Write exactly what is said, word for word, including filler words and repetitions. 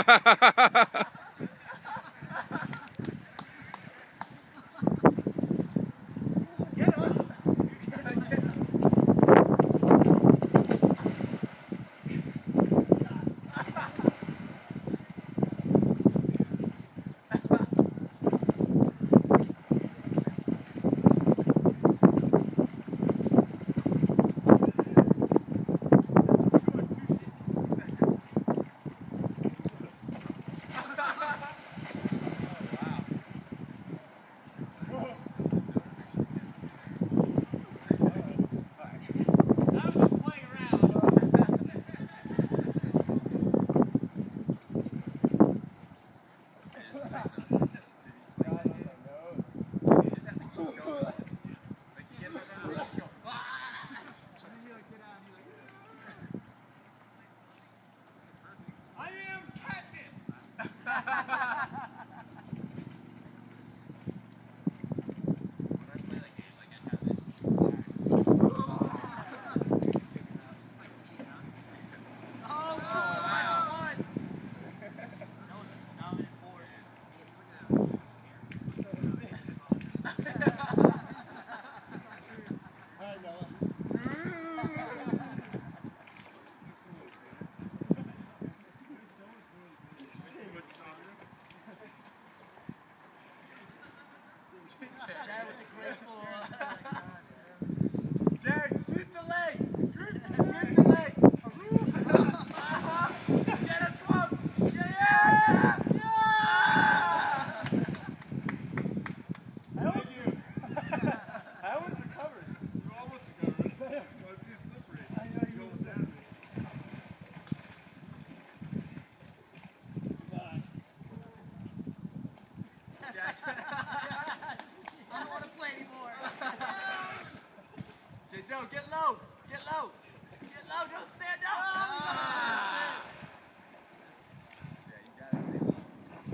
Jared with the graceful. Jared, sweep the leg. Sweep, sweep the leg. Get it, come on. Yeah, yeah. Thank you. I almost recovered. You almost recovered. Well, it's too slippery. I know you almost had me. Bye. Jack. I don't want to play anymore. Okay, no, get low. Get low. Get low. Don't stand up. Ah.